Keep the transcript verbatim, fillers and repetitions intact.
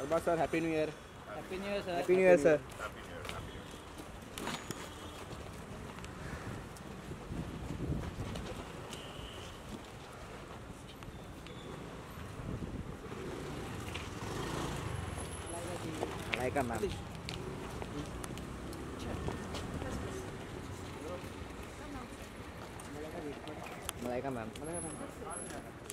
Prabhas sir happy new year. Happy new year sir. Happy new year sir. Malaika ma'am. Malaika ma'am. Malaika ma'am.